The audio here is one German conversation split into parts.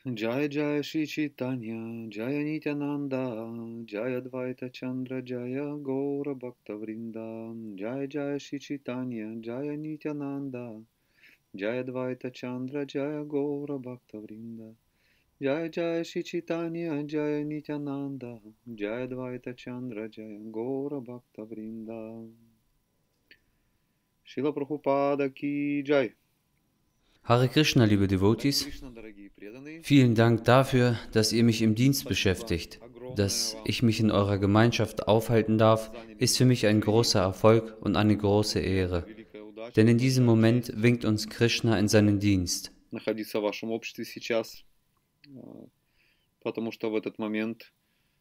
Jaya Jaya Shri Chaitanya, Jaya Nityananda, Jaya Dvaita Chandra, Jaya Gaura Bhakta Vrinda, Jaya Jaya Shri Chaitanya, Jaya Nityananda, Jaya Dvaita Chandra, Jaya Gaura Bhakta Vrinda, Jaya Jaya Shri Chaitanya, Jaya Nityananda, Jaya Dvaita Chandra, Jaya Gaura Bhakta Vrinda. Шила Прабхупада Ки Джай. Hare Krishna, liebe Харе Devotees, Кришна, дорогие преданные. vielen Dank dafür, dass ihr mich im Dienst Спасибо beschäftigt. огромное Dass вам, ich mich in eurer Gemeinschaft aufhalten что darf, заняли ist für место mich в ein служении. großer Erfolg und eine große Для меня это Ehre. великая удача Denn и in diesem большая Moment честь winkt uns Krishna in seinen Dienst. находиться в вашем обществе сейчас, потому что в этот момент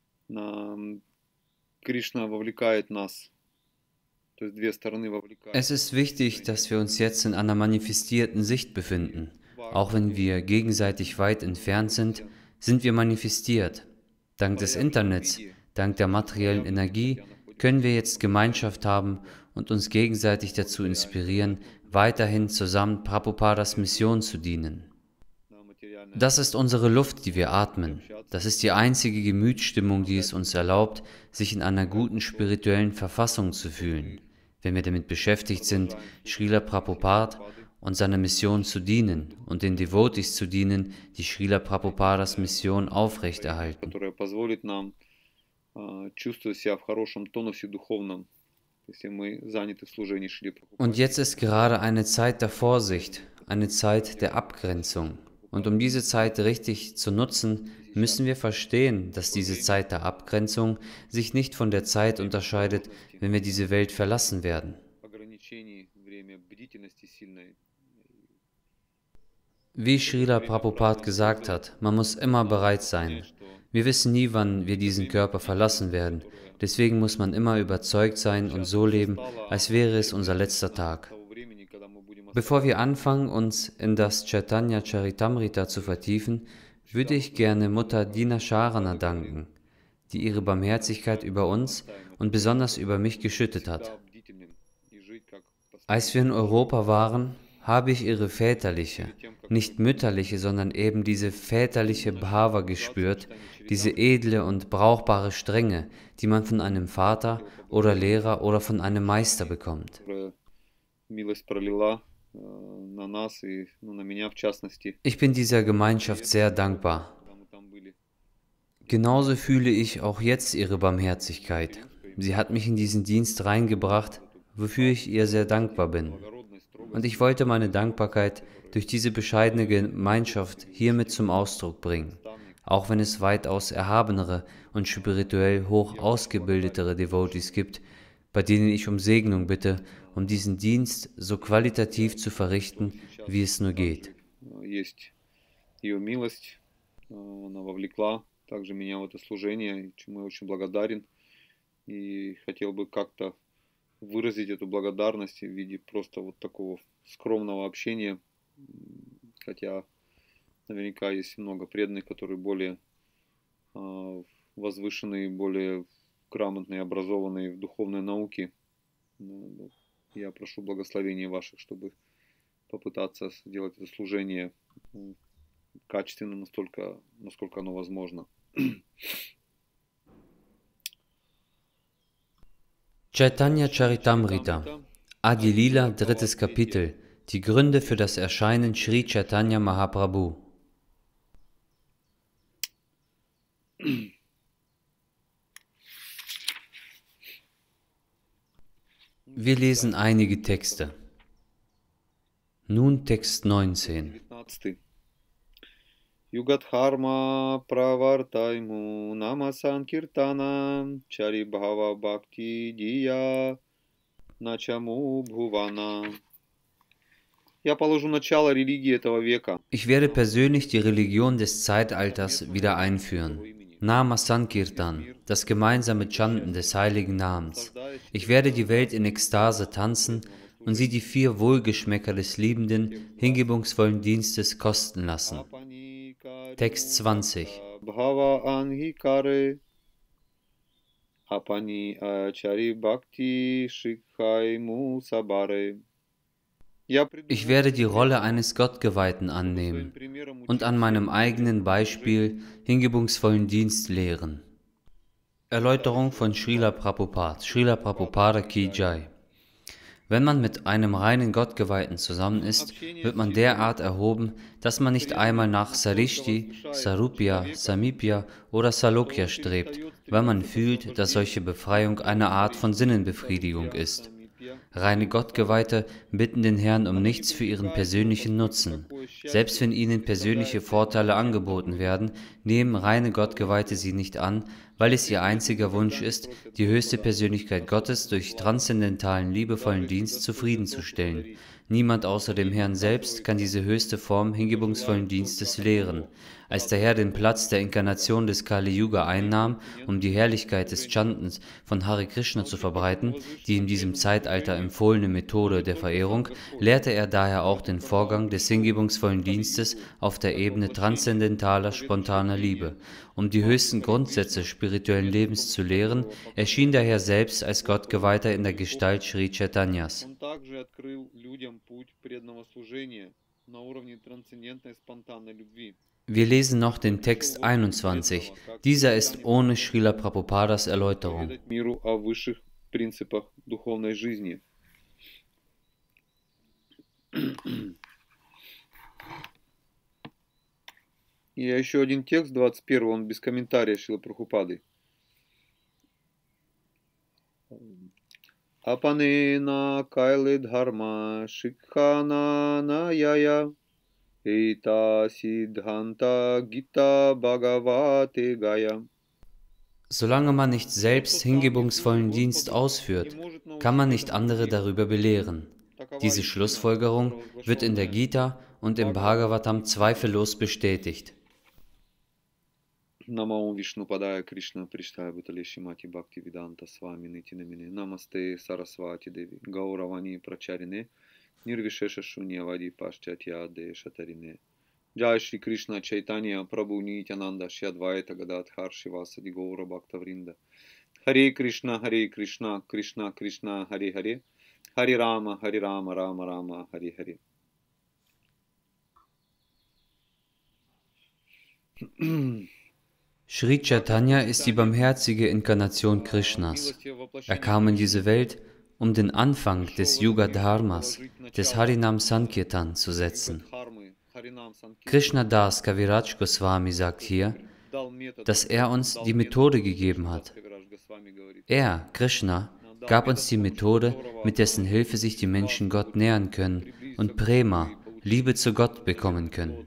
Кришна вовлекает нас, то есть две стороны вовлекает Es ist wichtig, служение. dass wir uns jetzt in einer manifestierten Sicht И befinden. Auch важно wenn то, wir что мы gegenseitig weit entfernt sind, находимся sind wir manifestiert. в Dank des проявленном Internets, виде, dank der естественно, materiellen проявленном, Energie хотя находимся können wir в jetzt одном состоянии Gemeinschaft друг с haben другом. und uns gegenseitig dazu Благодаря inspirieren, интернету, благодаря weiterhin zusammen Prabhupadas интернету Mission zu dienen. на материальной Das ist unsere основе Luft, die мы wir можем и atmen. Das общаться, ist die einzige Gemütsstimmung, die es вдохновлять uns друг друга. erlaubt, sich in einer guten Поэтому то, spirituellen Verfassung zu что fühlen, мы wenn wir damit beschäftigt sind, продолжаем слушать Srila лекции Шрила Prabhupada Прабхупады, und seiner Mission zu dienen und den Devotees zu dienen, die Srila Prabhupadas единственное Mission настроение, aufrechterhalten. которое позволит нам чувствовать себя в хорошем тонусе духовном, если мы заняты в служении Шриле Und Прабхупаде. jetzt ist gerade eine Zeit der Vorsicht, eine Zeit der Abgrenzung. Und um diese Zeit richtig zu nutzen, И сейчас müssen wir verstehen, dass такое diese время, Zeit der Abgrenzung sich nicht von der Zeit время unterscheidet, осторожности, wenn wir diese Welt verlassen werden. ограничений, время бдительности сильной, Wie чтобы это Srila время правильно Prabhupada gesagt использовать. hat, man muss immer Нам bereit нужно sein. понять, что Wir wissen nie, wann wir это diesen время Körper verlassen бдительности, werden. которое Deswegen muss man immer überzeugt sein und сейчас so уже leben, стало, als оно wäre es теперь unser зависит letzter от Tag. того времени, когда мы будем Bevor wir оставлять этот мир. anfangen, uns in das Chaitanya Charitamrita zu vertiefen, würde Шрила ich gerne Mutter Dina Sharana Прабхупада говорил, danken, die ihre Barmherzigkeit über uns оставим этот und мир, besonders über mich чтобы быть geschüttet hat. всегда бдительным и жить как Als wir in постоянно служа Europa waren, habe ich ihre väterliche, перед тем, как nicht mütterliche, sondern eben diese väterliche Bhava продолжаться gespürt, мечтами diese Чаритамрити, edle und brauchbare Strenge, die man von einem Vater хотел oder поблагодарить Lehrer oder von einem Meister Шри, bekommt. которая милость пролила на нас и на меня в частности Ich bin dieser Gemeinschaft приезде, sehr dankbar. когда мы там были. Genauso fühle ich auch jetzt ihre Я Barmherzigkeit. период Sie hat mich in diesen Dienst reingebracht, эту wofür ich ihr sehr благость, dankbar bin. благородность, Und строгость, ich wollte meine жестокость, Dankbarkeit которую durch diese bescheidene проявляет Gemeinschaft hiermit zum Ausdruck bringen, наставник. auch wenn es weitaus erhabenere und spirituell hoch Я очень благодарен ausgebildetere за то, Devotees что gibt, bei denen ich um Segnung bitte, um diesen Dienst so qualitativ zu что verrichten, сейчас wie es nur geht. также есть ее милость, она вовлекла также меня в это служение, чему я очень благодарен. И хотел бы как-то выразить эту благодарность в виде просто вот такого скромного общения. Хотя наверняка есть много преданных, которые более возвышенные, более грамотные, образованные в духовной науке. Я прошу благословения ваших, чтобы попытаться сделать это служение качественно настолько, насколько оно возможно. Chaitanya Charitamrita, Adi Lila, drittes Kapitel, die Gründe für das Erscheinen Sri Chaitanya Mahaprabhu. Wir lesen einige Texte. Nun Text 19. 19. Югадхарма правартайму нама санкиртана чари бхава бхакти дия начаму бхувана. Я положу начало религии этого века. Ich werde persönlich die Religion des Zeitalters wieder einführen. Nama Sankirtan, das gemeinsame Chanten des heiligen Namens. Ich werde die Welt in Ekstase tanzen und sie die 4 Wohlgeschmäcker des liebenden, hingebungsvollen Dienstes kosten lassen. Text 20. Bhava Angikare Apani Achari Bhakti Shikhai Musabare. Ich werde die Rolle eines Gottgeweihten annehmen und an meinem eigenen Beispiel hingebungsvollen Dienst lehren. Erläuterung von Srila Prabhupada Ki Jai. Wenn man mit einem reinen Gottgeweihten zusammen ist, wird man derart erhoben, dass man nicht einmal nach Sarishti, Sarupya, Samipya oder Salokya strebt, weil man fühlt, dass solche Befreiung eine Art von Sinnenbefriedigung ist. Reine Gottgeweihte bitten den Herrn um nichts für ihren persönlichen Nutzen. Selbst wenn ihnen persönliche Vorteile angeboten werden, nehmen reine Gottgeweihte sie nicht an, weil es ihr einziger Wunsch ist, die höchste Persönlichkeit Gottes durch transzendentalen, liebevollen Dienst zufriedenzustellen. Niemand außer dem Herrn selbst kann diese höchste Form hingebungsvollen Dienstes lehren. Als der Herr den Platz der Inkarnation des Kali Yuga einnahm, um die Herrlichkeit des Chantens von Hare Krishna zu verbreiten, die in diesem Zeitalter empfohlene Methode der Verehrung, lehrte er daher auch den Vorgang des hingebungsvollen Dienstes auf der Ebene transzendentaler, spontaner Liebe. Um die höchsten Grundsätze spirituellen Lebens zu lehren, erschien der Herr selbst als Gottgeweihter in der Gestalt Sri Chaitanyas. Wir lesen noch den Text 21. Dieser ist ohne Srila Prabhupadas Erläuterung. И еще один текст, 21, он без комментария Шрилы Прабхупады. Апанена кайле дхарма шикхана наяя эйта сиддханта гита бхагавате гая. Solange man nicht selbst hingebungsvollen Dienst ausführt, kann man nicht andere darüber belehren. Diese Schlussfolgerung wird in der Gita und im Bhagavatam zweifellos bestätigt. Намаом Вишну Падая Кришна Приштая Бутале Шимати Бхакти Виданта Свами Нити Намине Намасте Сарасвати Деви Гауравани Прачарине Нирвишеша Шунья Вади Пашчатья Де Шатарине Джай Шри Кришна Чайтанья Прабху Нитянанда Шьядвайта Гададхар Шивасади Гаура Бхакта Вринда Харе Кришна Кришна Кришна Харе Харе Харе Рама Рама Рама Харе Харе. Sri Chaitanya ist die barmherzige Inkarnation Krishnas. Er kam in diese Welt, um den Anfang des Yuga Dharmas, des Harinam Sankirtan zu setzen. Krishna Das Kaviraj Goswami sagt hier, dass er uns die Methode gegeben hat. Er, Krishna, gab uns die Methode, mit dessen Hilfe sich die Menschen Gott nähern können und Prema, Liebe zu Gott, bekommen können.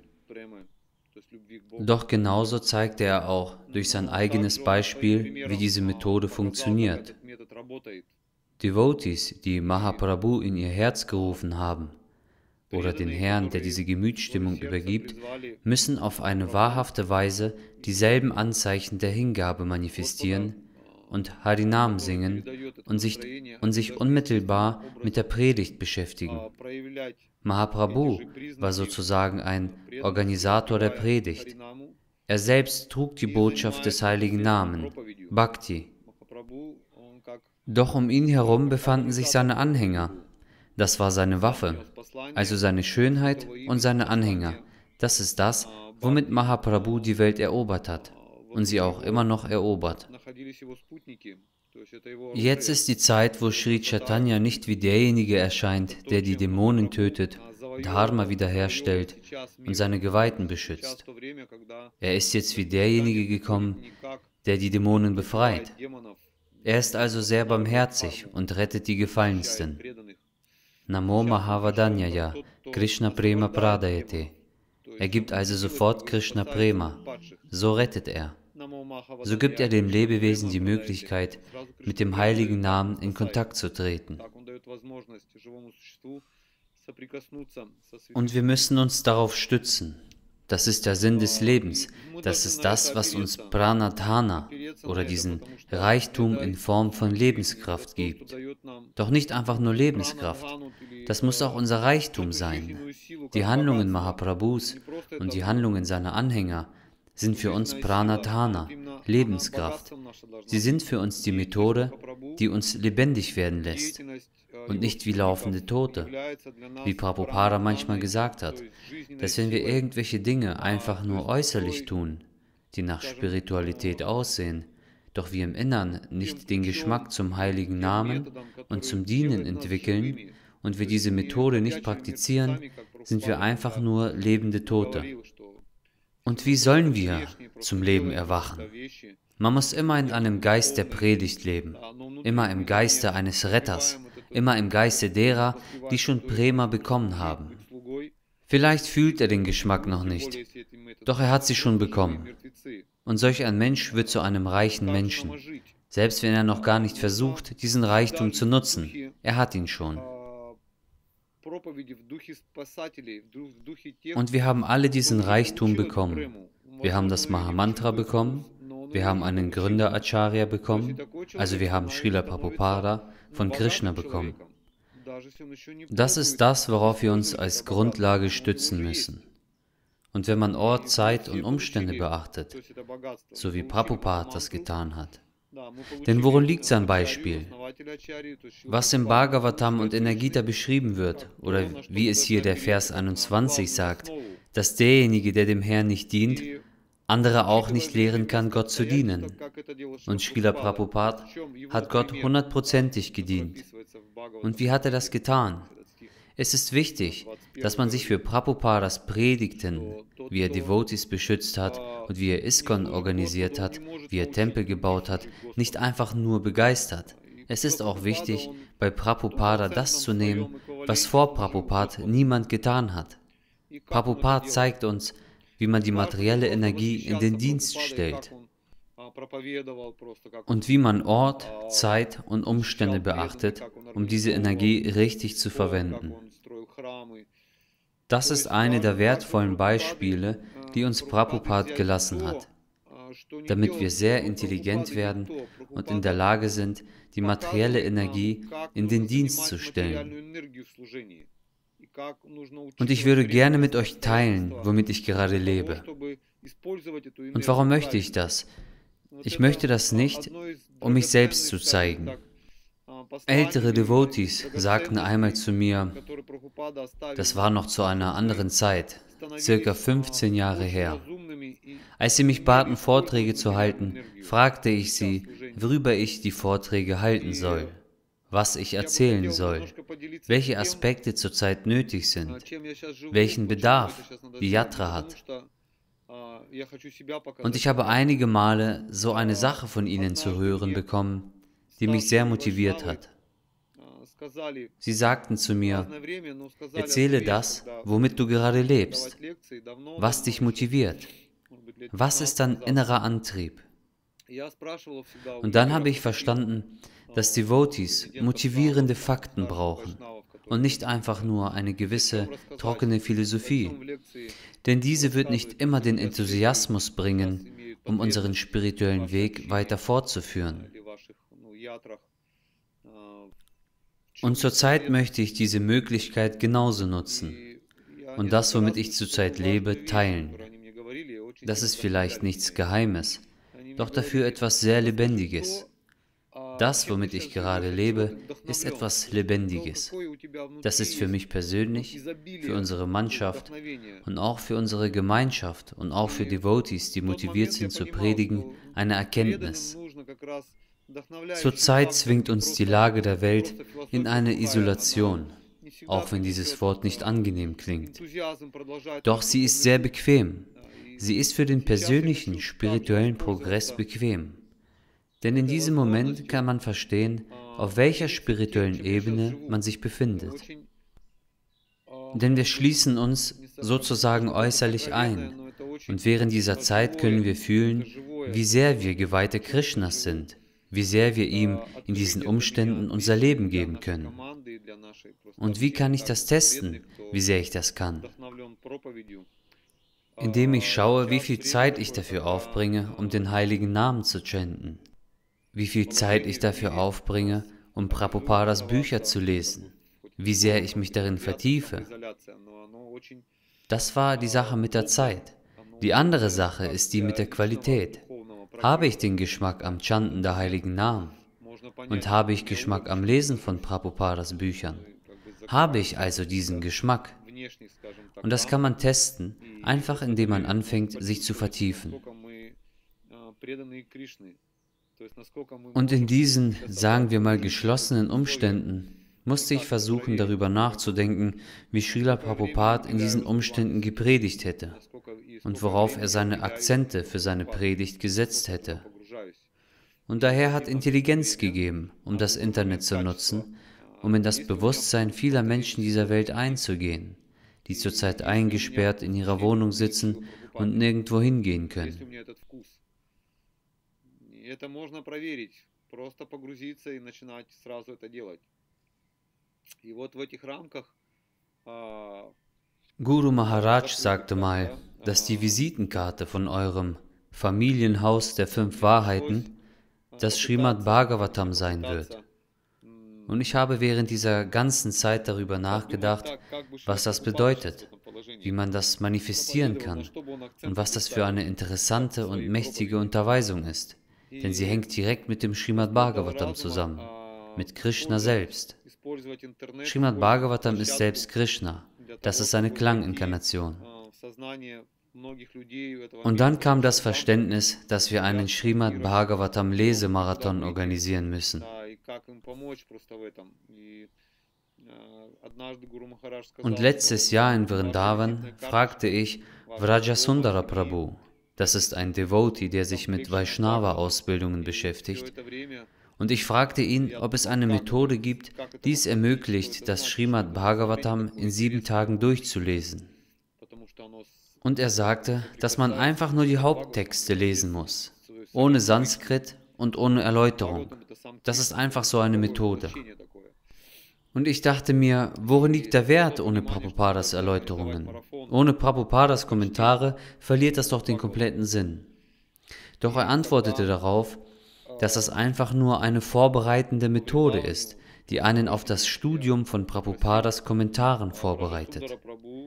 Doch genauso zeigte er auch durch sein eigenes Beispiel, wie diese Methode funktioniert. Devotees, die Mahaprabhu in ihr Herz gerufen haben, oder den Herrn, der diese Gemütsstimmung übergibt, müssen auf eine wahrhafte Weise dieselben Anzeichen der Hingabe manifestieren und Harinam singen und sich unmittelbar mit der Predigt beschäftigen. Mahaprabhu war sozusagen ein Organisator der Predigt. Er selbst trug die Botschaft des heiligen Namen, Bhakti. Doch um ihn herum befanden sich seine Anhänger. Das war seine Waffe, also seine Schönheit und seine Anhänger. Das ist das, womit Mahaprabhu die Welt erobert hat und sie auch immer noch erobert. Jetzt ist die Zeit, wo Sri Chaitanya nicht wie derjenige erscheint, der die Dämonen tötet, Dharma wiederherstellt und seine Geweihten beschützt. Er ist jetzt wie derjenige gekommen, der die Dämonen befreit. Er ist also sehr barmherzig und rettet die Gefallensten. Namo Mahavadanyaya, Krishna Prema Pradayate. Er gibt also sofort Krishna Prema. So rettet er. So gibt er dem Lebewesen die Möglichkeit, mit dem heiligen Namen in Kontakt zu treten. Und wir müssen uns darauf stützen. Das ist der Sinn des Lebens. Das ist das, was uns Pranadhana oder diesen Reichtum in Form von Lebenskraft gibt. Doch nicht einfach nur Lebenskraft. Das muss auch unser Reichtum sein. Die Handlungen Mahaprabhus und die Handlungen seiner Anhänger sind für uns Pranadhana, Lebenskraft. Sie sind für uns die Methode, die uns lebendig werden lässt und nicht wie laufende Tote, wie Prabhupada manchmal gesagt hat. dass wenn wir irgendwelche Dinge einfach nur äußerlich tun, die nach Spiritualität aussehen, doch wir im Innern nicht den Geschmack zum heiligen Namen und zum Dienen entwickeln und wir diese Methode nicht praktizieren, sind wir einfach nur lebende Tote. Und wie sollen wir zum Leben erwachen? Man muss immer in einem Geist der Predigt leben, immer im Geiste eines Retters, immer im Geiste derer, die schon Prema bekommen haben. Vielleicht fühlt er den Geschmack noch nicht, doch er hat sie schon bekommen. Und solch ein Mensch wird zu einem reichen Menschen, selbst wenn er noch gar nicht versucht, diesen Reichtum zu nutzen. Er hat ihn schon. Und wir haben alle diesen Reichtum bekommen. Wir haben das Mahamantra bekommen, wir haben einen Gründer-Acharya bekommen, also wir haben Srila Prabhupada von Krishna bekommen. Das ist das, worauf wir uns als Grundlage stützen müssen. Und wenn man Ort, Zeit und Umstände beachtet, so wie Prabhupada das getan hat. Denn worin liegt sein Beispiel? Was im Bhagavatam und in der Gita beschrieben wird, oder wie es hier der Vers 21 sagt, dass derjenige, der dem Herrn nicht dient, andere auch nicht lehren kann, Gott zu dienen. Und Srila Prabhupada hat Gott 100%ig gedient. Und wie hat er das getan? Es ist wichtig, dass man sich für Prabhupadas Predigten, wie er Devotees beschützt hat und wie er ISKCON organisiert hat, wie er Tempel gebaut hat, nicht einfach nur begeistert. Es ist auch wichtig, bei Prabhupada das zu nehmen, was vor Prabhupada niemand getan hat. Prabhupada zeigt uns, wie man die materielle Energie in den Dienst stellt und wie man Ort, Zeit und Umstände beachtet, um diese Energie richtig zu verwenden. Das ist eine der wertvollen Beispiele, die uns Prabhupada gelassen hat, damit wir sehr intelligent werden und in der Lage sind, die materielle Energie in den Dienst zu stellen. Und ich würde gerne mit euch teilen, womit ich gerade lebe. Und warum möchte ich das? Ich möchte das nicht, um mich selbst zu zeigen. Ältere Devotees sagten einmal zu mir, das war noch zu einer anderen Zeit, circa 15 Jahre her. Als sie mich baten, Vorträge zu halten, fragte ich sie, worüber ich die Vorträge halten soll, was ich erzählen soll, welche Aspekte zurzeit nötig sind, welchen Bedarf die Yatra hat. Und ich habe einige Male so eine Sache von ihnen zu hören bekommen, die mich sehr motiviert hat. Sie sagten zu mir, erzähle das, womit du gerade lebst, was dich motiviert, was ist dein innerer Antrieb? Und dann habe ich verstanden, dass Devotees motivierende Fakten brauchen und nicht einfach nur eine gewisse trockene Philosophie, denn diese wird nicht immer den Enthusiasmus bringen, um unseren spirituellen Weg weiter fortzuführen. Und zurzeit möchte ich diese Möglichkeit genauso nutzen und das, womit ich zurzeit lebe, teilen. Das ist vielleicht nichts Geheimes, doch dafür etwas sehr Lebendiges. Das, womit ich gerade lebe, ist etwas Lebendiges. Das ist für mich persönlich, für unsere Mannschaft und auch für unsere Gemeinschaft und auch für Devotees, die motiviert sind zu predigen, eine Erkenntnis. Zurzeit zwingt uns die Lage der Welt in eine Isolation, auch wenn dieses Wort nicht angenehm klingt. Doch sie ist sehr bequem. Sie ist für den persönlichen, spirituellen Progress bequem. Denn in diesem Moment kann man verstehen, auf welcher spirituellen Ebene man sich befindet. Denn wir schließen uns sozusagen äußerlich ein. Und während dieser Zeit können wir fühlen, wie sehr wir Geweihte Krishnas sind, wie sehr wir ihm in diesen Umständen unser Leben geben können. Und wie kann ich das testen, wie sehr ich das kann? Indem ich schaue, wie viel Zeit ich dafür aufbringe, um den heiligen Namen zu chanten. Wie viel Zeit ich dafür aufbringe, um Prabhupadas Bücher zu lesen, wie sehr ich mich darin vertiefe. Das war die Sache mit der Zeit. Die andere Sache ist die mit der Qualität. Habe ich den Geschmack am Chanten der heiligen Namen? Und habe ich Geschmack am Lesen von Prabhupadas Büchern? Habe ich also diesen Geschmack? Und das kann man testen, einfach indem man anfängt, sich zu vertiefen. Und in diesen, sagen wir mal, geschlossenen Umständen musste ich versuchen, darüber nachzudenken, wie Srila Prabhupada in diesen Umständen gepredigt hätte und worauf er seine Akzente für seine Predigt gesetzt hätte. Und daher hat Intelligenz gegeben, um das Internet zu nutzen, um in das Bewusstsein vieler Menschen dieser Welt einzugehen, die zurzeit eingesperrt in ihrer Wohnung sitzen und nirgendwo hingehen können. Guru Maharaj sagte mal, dass die Visitenkarte von eurem Familienhaus der 5 Wahrheiten das Srimad Bhagavatam sein wird. Und ich habe während dieser ganzen Zeit darüber nachgedacht, was das bedeutet, wie man das manifestieren kann und was das für eine interessante und mächtige Unterweisung ist, denn sie hängt direkt mit dem Srimad Bhagavatam zusammen, mit Krishna selbst. Srimad Bhagavatam ist selbst Krishna, das ist eine Klanginkarnation. Und dann kam das Verständnis, dass wir einen Srimad Bhagavatam Lesemarathon organisieren müssen. Und letztes Jahr in Vrindavan fragte ich Vrajasundara Prabhu, das ist ein Devotee, der sich mit Vaishnava-Ausbildungen beschäftigt, und ich fragte ihn, ob es eine Methode gibt, die es ermöglicht, das Srimad Bhagavatam in 7 Tagen durchzulesen. Und er sagte, dass man einfach nur die Haupttexte lesen muss, ohne Sanskrit und ohne Erläuterung. Das ist einfach so eine Methode. Und ich dachte mir, worin liegt der Wert ohne Prabhupadas Erläuterungen? Ohne Prabhupadas Kommentare verliert das doch den kompletten Sinn. Doch er antwortete darauf, dass das einfach nur eine vorbereitende Methode ist, die einen auf das Studium von Prabhupadas Kommentaren vorbereitet.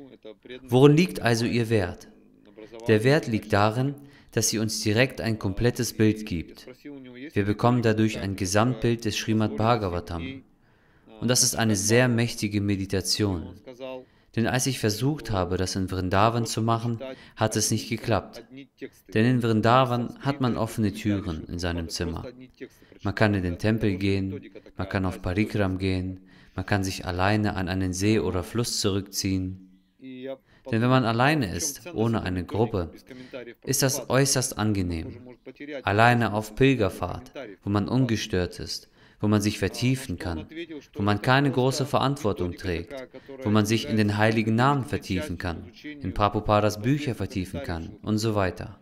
Worin liegt also ihr Wert? Der Wert liegt darin, dass sie uns direkt ein komplettes Bild gibt. Wir bekommen dadurch ein Gesamtbild des Srimad Bhagavatam. Und das ist eine sehr mächtige Meditation. Denn als ich versucht habe, das in Vrindavan zu machen, hat es nicht geklappt. Denn in Vrindavan hat man offene Türen in seinem Zimmer. Man kann in den Tempel gehen, man kann auf Parikram gehen, man kann sich alleine an einen See oder Fluss zurückziehen. Denn wenn man alleine ist, ohne eine Gruppe, ist das äußerst angenehm. Alleine auf Pilgerfahrt, wo man ungestört ist, wo man sich vertiefen kann, wo man keine große Verantwortung trägt, wo man sich in den heiligen Namen vertiefen kann, in Prabhupadas Bücher vertiefen kann und so weiter.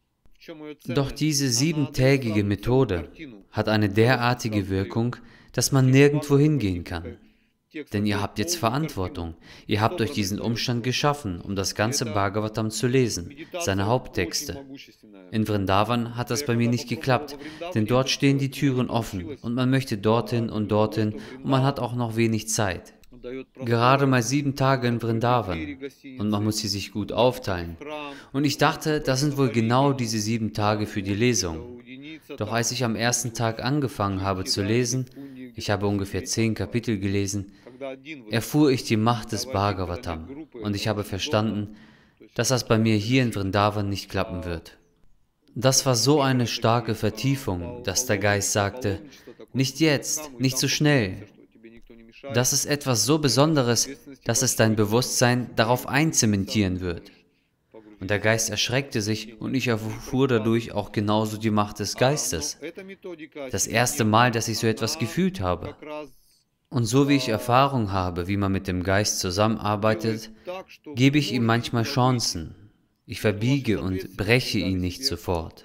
Doch diese 7-tägige Methode hat eine derartige Wirkung, dass man nirgendwo hingehen kann. Denn ihr habt jetzt Verantwortung. Ihr habt euch diesen Umstand geschaffen, um das ganze Bhagavatam zu lesen, seine Haupttexte. In Vrindavan hat das bei mir nicht geklappt, denn dort stehen die Türen offen und man möchte dorthin und man hat auch noch wenig Zeit. Gerade mal 7 Tage in Vrindavan und man muss sie sich gut aufteilen. Und ich dachte, das sind wohl genau diese 7 Tage für die Lesung. Doch als ich am ersten Tag angefangen habe zu lesen, ich habe ungefähr 10 Kapitel gelesen, erfuhr ich die Macht des Bhagavatam und ich habe verstanden, dass das bei mir hier in Vrindavan nicht klappen wird. Das war so eine starke Vertiefung, dass der Geist sagte, nicht jetzt, nicht so schnell. Das ist etwas so Besonderes, dass es dein Bewusstsein darauf einzementieren wird. Und der Geist erschreckte sich und ich erfuhr dadurch auch genauso die Macht des Geistes. Das erste Mal, dass ich so etwas gefühlt habe. Und so wie ich Erfahrung habe, wie man mit dem Geist zusammenarbeitet, gebe ich ihm manchmal Chancen. Ich verbiege und breche ihn nicht sofort.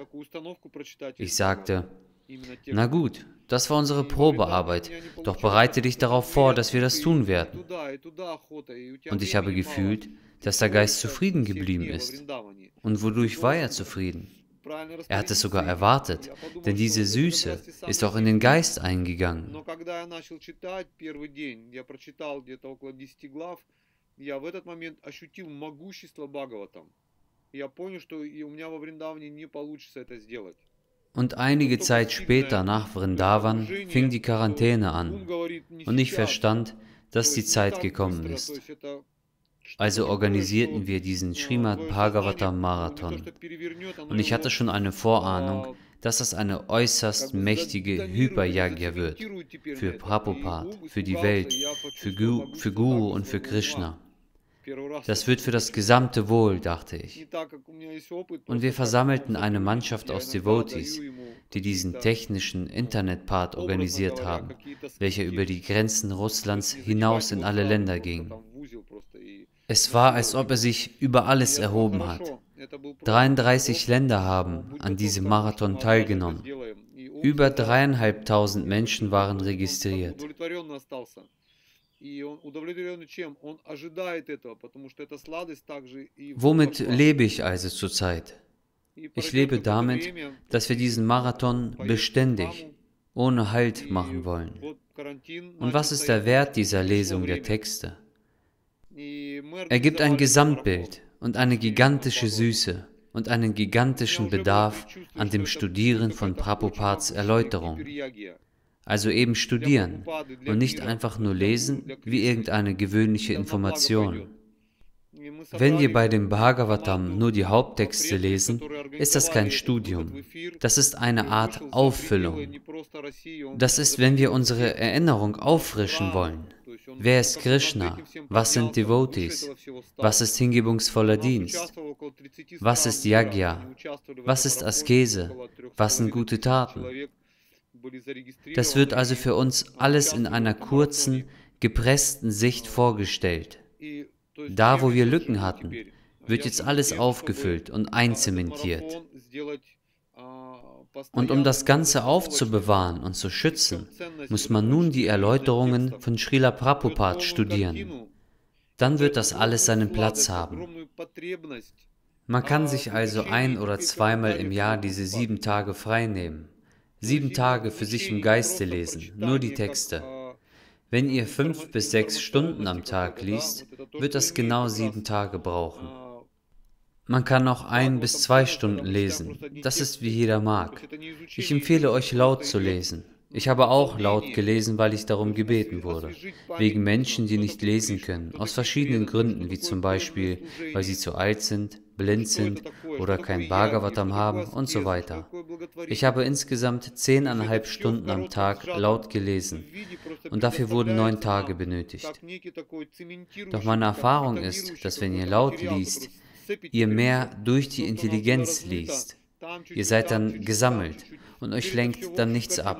Ich sagte, na gut, das war unsere Probearbeit, doch bereite dich darauf vor, dass wir das tun werden. Und ich habe gefühlt, dass der Geist zufrieden geblieben ist. Und wodurch war er zufrieden? Er hat es sogar erwartet, denn diese Süße ist auch in den Geist eingegangen. Und einige Zeit später nach Vrindavan fing die Quarantäne an und ich verstand, dass die Zeit gekommen ist. Also organisierten wir diesen Srimad Bhagavatam Marathon. Und ich hatte schon eine Vorahnung, dass das eine äußerst mächtige Hyper-Yagya wird. Für Prabhupada, für die Welt, für Guru und für Krishna. Das wird für das gesamte Wohl, dachte ich. Und wir versammelten eine Mannschaft aus Devotees, die diesen technischen Internet-Part organisiert haben, welcher über die Grenzen Russlands hinaus in alle Länder ging. Es war, als ob er sich über alles erhoben hat. 33 Länder haben an diesem Marathon teilgenommen. Über 3.500 Menschen waren registriert. Womit lebe ich also zurzeit? Ich lebe damit, dass wir diesen Marathon beständig, ohne Halt machen wollen. Und was ist der Wert dieser Lesung der Texte? Er gibt ein Gesamtbild und eine gigantische Süße und einen gigantischen Bedarf an dem Studieren von Prabhupads Erläuterung. Also eben studieren und nicht einfach nur lesen wie irgendeine gewöhnliche Information. Wenn wir bei dem Bhagavatam nur die Haupttexte lesen, ist das kein Studium. Das ist eine Art Auffüllung. Das ist, wenn wir unsere Erinnerung auffrischen wollen. Wer ist Krishna? Was sind Devotees? Was ist hingebungsvoller Dienst? Was ist Yagya? Was ist Askese? Was sind gute Taten? Das wird also für uns alles in einer kurzen, gepressten Sicht vorgestellt. Da, wo wir Lücken hatten, wird jetzt alles aufgefüllt und einzementiert. Und um das Ganze aufzubewahren und zu schützen, muss man nun die Erläuterungen von Srila Prabhupada studieren. Dann wird das alles seinen Platz haben. Man kann sich also ein- oder zweimal im Jahr diese 7 Tage frei nehmen. 7 Tage für sich im Geiste lesen, nur die Texte. Wenn ihr 5 bis 6 Stunden am Tag liest, wird das genau 7 Tage brauchen. Man kann auch 1 bis 2 Stunden lesen, das ist wie jeder mag. Ich empfehle euch laut zu lesen. Ich habe auch laut gelesen, weil ich darum gebeten wurde. Wegen Menschen, die nicht lesen können, aus verschiedenen Gründen, wie zum Beispiel, weil sie zu alt sind, blind sind oder kein Bhagavatam haben und so weiter. Ich habe insgesamt 10,5 Stunden am Tag laut gelesen und dafür wurden 9 Tage benötigt. Doch meine Erfahrung ist, dass wenn ihr laut liest, ihr mehr durch die Intelligenz liest. Ihr seid dann gesammelt und euch lenkt dann nichts ab.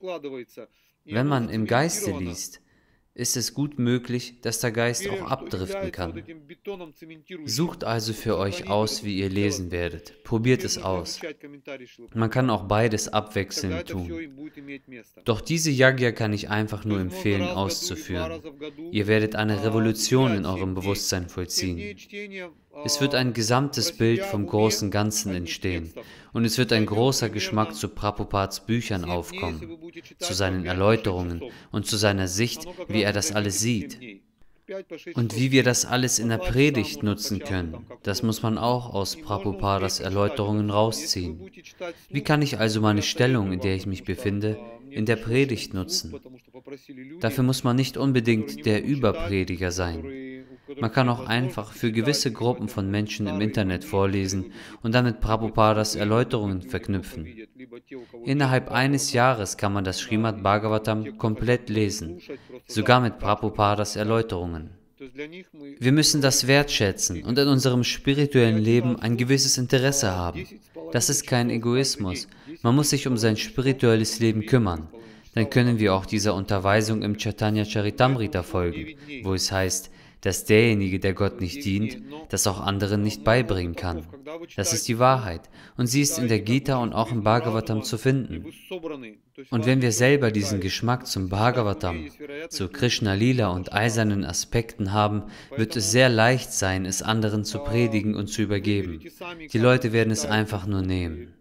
Wenn man im Geiste liest, ist es gut möglich, dass der Geist auch abdriften kann. Sucht also für euch aus, wie ihr lesen werdet. Probiert es aus. Man kann auch beides abwechselnd tun. Doch diese Yagya kann ich einfach nur empfehlen, auszuführen. Ihr werdet eine Revolution in eurem Bewusstsein vollziehen. Es wird ein gesamtes Bild vom großen Ganzen entstehen und es wird ein großer Geschmack zu Prabhupads Büchern aufkommen, zu seinen Erläuterungen und zu seiner Sicht, wie er das alles sieht. Und wie wir das alles in der Predigt nutzen können, das muss man auch aus Prabhupadas Erläuterungen rausziehen. Wie kann ich also meine Stellung, in der ich mich befinde, in der Predigt nutzen? Dafür muss man nicht unbedingt der Überprediger sein. Man kann auch einfach für gewisse Gruppen von Menschen im Internet vorlesen und dann mit Prabhupadas Erläuterungen verknüpfen. Innerhalb eines Jahres kann man das Srimad Bhagavatam komplett lesen, sogar mit Prabhupadas Erläuterungen. Wir müssen das wertschätzen und in unserem spirituellen Leben ein gewisses Interesse haben. Das ist kein Egoismus. Man muss sich um sein spirituelles Leben kümmern. Dann können wir auch dieser Unterweisung im Chaitanya Charitamrita folgen, wo es heißt, dass derjenige, der Gott nicht dient, das auch anderen nicht beibringen kann. Das ist die Wahrheit und sie ist in der Gita und auch im Bhagavatam zu finden. Und wenn wir selber diesen Geschmack zum Bhagavatam, zu Krishna Lila und all seinen Aspekten haben, wird es sehr leicht sein, es anderen zu predigen und zu übergeben. Die Leute werden es einfach nur nehmen.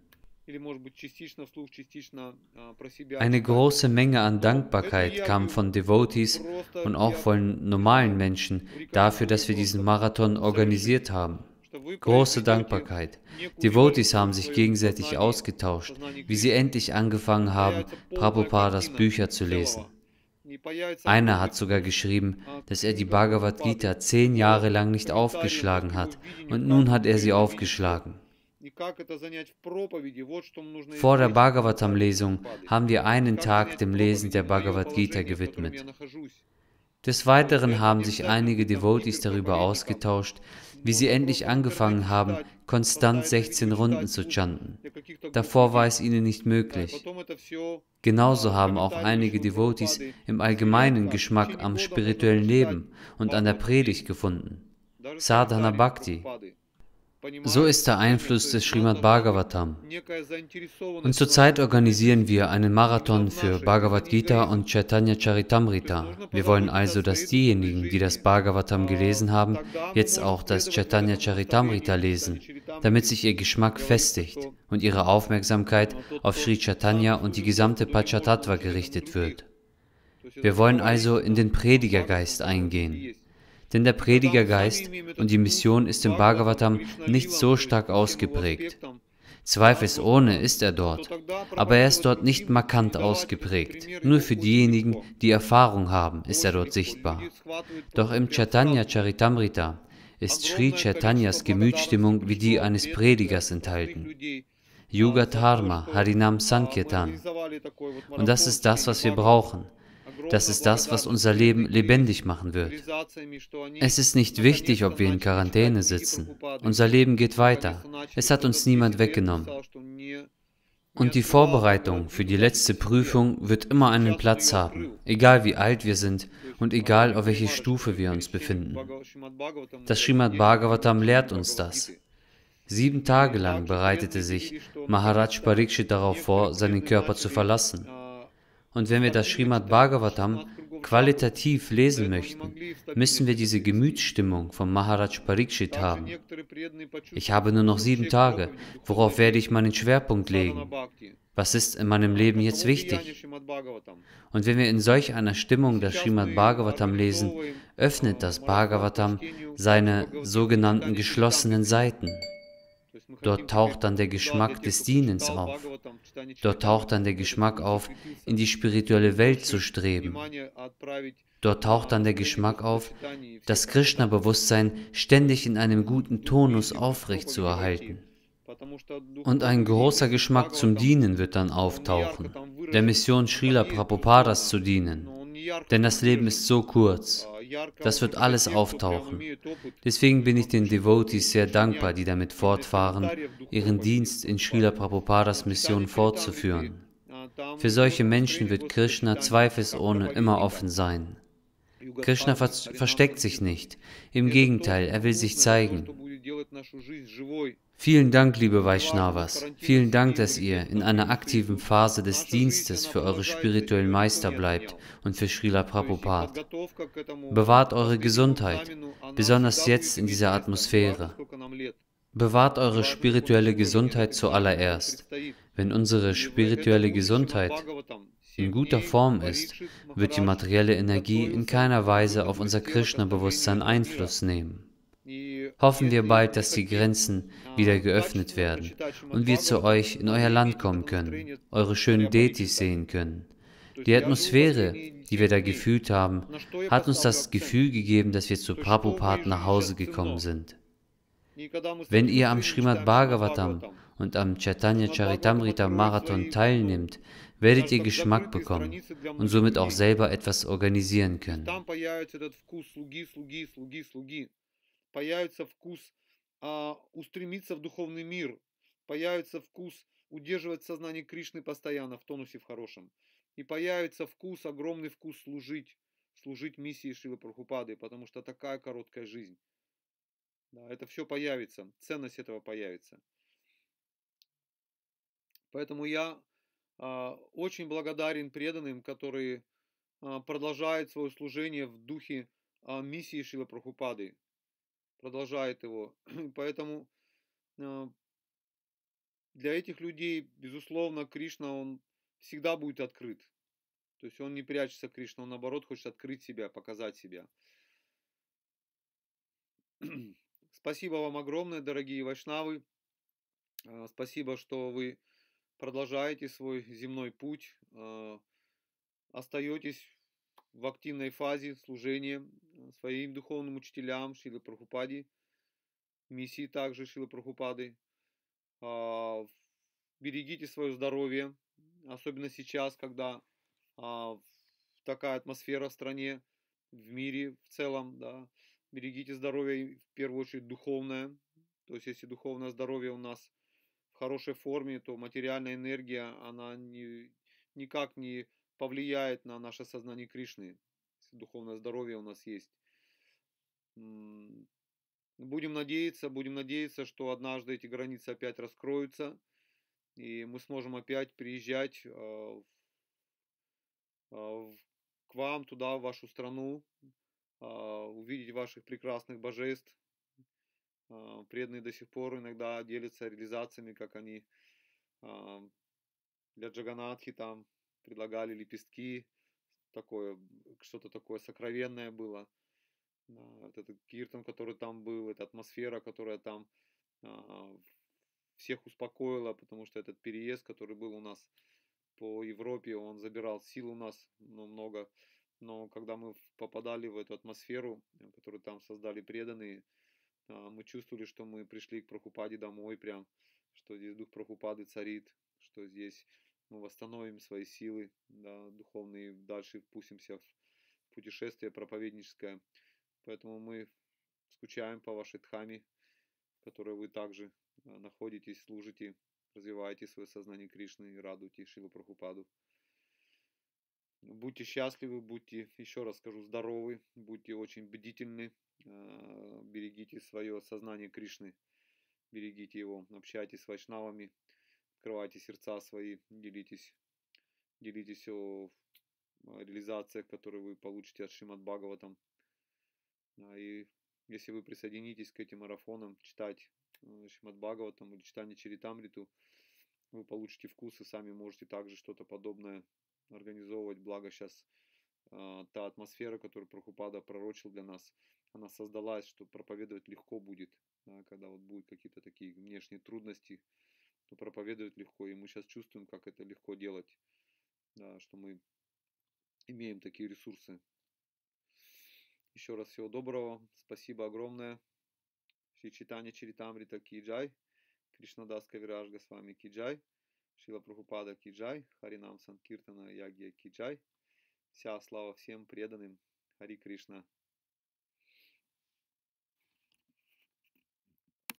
Eine große Menge an Dankbarkeit kam von Devotees und auch von normalen Menschen dafür, dass wir diesen Marathon organisiert haben. Große Dankbarkeit. Devotees haben sich gegenseitig ausgetauscht, wie sie endlich angefangen haben, Prabhupadas Bücher zu lesen. Einer hat sogar geschrieben, dass er die Bhagavad Gita 10 Jahre lang nicht aufgeschlagen hat und nun hat er sie aufgeschlagen. Vor der Bhagavatam-Lesung haben wir einen Tag dem Lesen der Bhagavad Gita gewidmet. Des Weiteren haben sich einige Devotees darüber ausgetauscht, wie sie endlich angefangen haben, konstant 16 Runden zu chanten. Davor war es ihnen nicht möglich. Genauso haben auch einige Devotees im Allgemeinen Geschmack am spirituellen Leben und an der Predigt gefunden. Sadhana Bhakti. So ist der Einfluss des Srimad Bhagavatam. Und zurzeit organisieren wir einen Marathon für Bhagavad Gita und Chaitanya Charitamrita. Wir wollen also, dass diejenigen, die das Bhagavatam gelesen haben, jetzt auch das Chaitanya Charitamrita lesen, damit sich ihr Geschmack festigt und ihre Aufmerksamkeit auf Sri Chaitanya und die gesamte Panchatattva gerichtet wird. Wir wollen also in den Predigergeist eingehen. Denn der Predigergeist und die Mission ist im Bhagavatam nicht so stark ausgeprägt. Zweifelsohne ist er dort, aber er ist dort nicht markant ausgeprägt. Nur für diejenigen, die Erfahrung haben, ist er dort sichtbar. Doch im Chaitanya Charitamrita ist Sri Chaitanyas Gemütsstimmung wie die eines Predigers enthalten. Yuga Dharma, Harinam Sankirtan. Und das ist das, was wir brauchen. Das ist das, was unser Leben lebendig machen wird. Es ist nicht wichtig, ob wir in Quarantäne sitzen. Unser Leben geht weiter. Es hat uns niemand weggenommen. Und die Vorbereitung für die letzte Prüfung wird immer einen Platz haben, egal wie alt wir sind und egal auf welche Stufe wir uns befinden. Das Srimad Bhagavatam lehrt uns das. 7 Tage lang bereitete sich Maharaj Parikshit darauf vor, seinen Körper zu verlassen. Und wenn wir das Srimad Bhagavatam qualitativ lesen möchten, müssen wir diese Gemütsstimmung von Maharaj Parikshit haben. Ich habe nur noch 7 Tage, worauf werde ich meinen Schwerpunkt legen? Was ist in meinem Leben jetzt wichtig? Und wenn wir in solch einer Stimmung das Srimad Bhagavatam lesen, öffnet das Bhagavatam seine sogenannten geschlossenen Seiten. Dort taucht dann der Geschmack des Dienens auf. Dort taucht dann der Geschmack auf, in die spirituelle Welt zu streben. Dort taucht dann der Geschmack auf, das Krishna-Bewusstsein ständig in einem guten Tonus aufrecht zu erhalten. Und ein großer Geschmack zum Dienen wird dann auftauchen, der Mission Srila Prabhupadas zu dienen. Denn das Leben ist so kurz. Das wird alles auftauchen. Deswegen bin ich den Devotees sehr dankbar, die damit fortfahren, ihren Dienst in Srila Prabhupadas Mission fortzuführen. Für solche Menschen wird Krishna zweifelsohne immer offen sein. Krishna versteckt sich nicht. Im Gegenteil, er will sich zeigen. Vielen Dank, liebe Vaishnavas. Vielen Dank, dass ihr in einer aktiven Phase des Dienstes für eure spirituellen Meister bleibt und für Srila Prabhupada. Bewahrt eure Gesundheit, besonders jetzt in dieser Atmosphäre. Bewahrt eure spirituelle Gesundheit zuallererst. Wenn unsere spirituelle Gesundheit in guter Form ist, wird die materielle Energie in keiner Weise auf unser Krishna-Bewusstsein Einfluss nehmen. Hoffen wir bald, dass die Grenzen wieder geöffnet werden und wir zu euch in euer Land kommen können, eure schönen Deities sehen können. Die Atmosphäre, die wir da gefühlt haben, hat uns das Gefühl gegeben, dass wir zu Prabhupada nach Hause gekommen sind. Wenn ihr am Srimad Bhagavatam und am Chaitanya Charitamrita Marathon teilnimmt, werdet ihr Geschmack bekommen und somit auch selber etwas organisieren können. Появится вкус устремиться в духовный мир, появится вкус удерживать сознание Кришны постоянно в тонусе в хорошем, и появится вкус, огромный вкус служить миссии Шрилы Прабхупады, потому что такая короткая жизнь. Да, это все появится, ценность этого появится. Поэтому я очень благодарен преданным, которые продолжают свое служение в духе миссии Шрилы Прабхупады. Продолжает его. Поэтому для этих людей, безусловно, Кришна, он всегда будет открыт. То есть он не прячется, Кришна, он наоборот хочет открыть себя, показать себя. Спасибо вам огромное, дорогие вайшнавы. Спасибо, что вы продолжаете свой земной путь, остаетесь в активной фазе служения своим духовным учителям Шрилы Прабхупаде, миссии также Шрилы Прабхупады. Берегите свое здоровье, особенно сейчас, когда такая атмосфера в стране, в мире в целом, да. Берегите здоровье, в первую очередь духовное. То есть, если духовное здоровье у нас в хорошей форме, то материальная энергия, она никак не повлияет на наше сознание Кришны, если духовное здоровье у нас есть. Будем надеяться, что однажды эти границы опять раскроются, и мы сможем опять приезжать к вам туда, в вашу страну, увидеть ваших прекрасных божеств. Преданные до сих пор иногда делятся реализациями, как они для Джаганатхи там предлагали лепестки, такое, что-то такое сокровенное было. Вот этот киртан, который там был, эта атмосфера, которая там всех успокоила, потому что этот переезд, который был у нас по Европе, он забирал сил у нас много. Но когда мы попадали в эту атмосферу, которую там создали преданные, мы чувствовали, что мы пришли к Прабхупаде домой прям, что здесь дух Прабхупады царит, что здесь мы восстановим свои силы, да, духовные, дальше впустимся в путешествие проповедническое. Поэтому мы скучаем по вашей дхаме, в которой вы также находитесь, служите, развиваете свое сознание Кришны и радуете Шрилу Прабхупаду. Будьте счастливы, будьте, еще раз скажу, здоровы, будьте очень бдительны, берегите свое сознание Кришны, берегите его, общайтесь с вайшнавами, открывайте сердца свои, делитесь о реализациях, которые вы получите от Шримад Бхагаватам. И если вы присоединитесь к этим марафонам, читать Шримад Бхагаватам или читание Чаритамриту, вы получите вкус и сами можете также что-то подобное организовывать. Благо сейчас та атмосфера, которую Прабхупада пророчил для нас, она создалась, что проповедовать легко будет. Да, когда вот будут какие-то такие внешние трудности, то проповедовать легко. И мы сейчас чувствуем, как это легко делать, да, что мы имеем такие ресурсы. Еще раз всего доброго. Спасибо огромное. Шри Чайтанья Чаритамрита ки джай. Кришнадас Кавирадж Госвами ки джай. Шрила Прабхупада ки джай. Харинам Санкиртана Ягья ки джай. Вся слава всем преданным. Хари Кришна.